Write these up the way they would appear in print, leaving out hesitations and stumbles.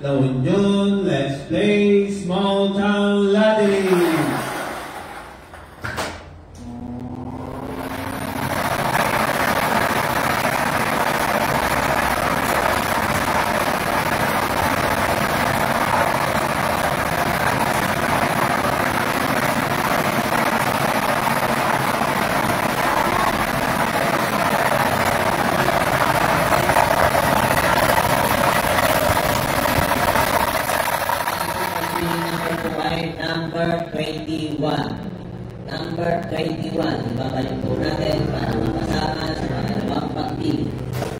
La Union, let's play small town lottery. Number 21. Number 21. Ibabalik po natin para mapasama sa mga dalawang pagpili.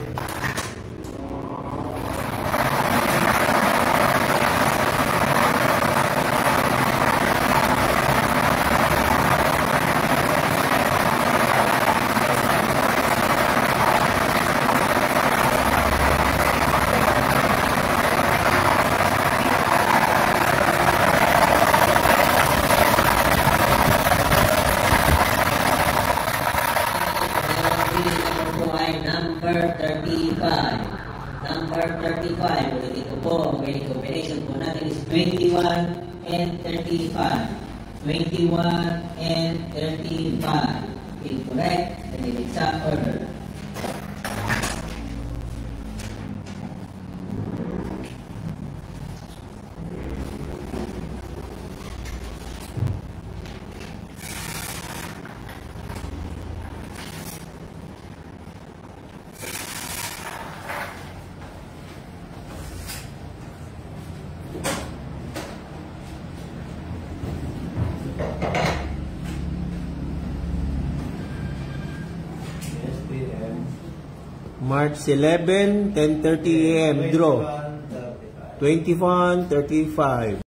Number 35. Number 35. Ulit ito po. Okay, combination po natin is 21 and 35. 21 and 35. Incorrect. And in exact order. March 11, 10:30 a.m. Draw. 21:35.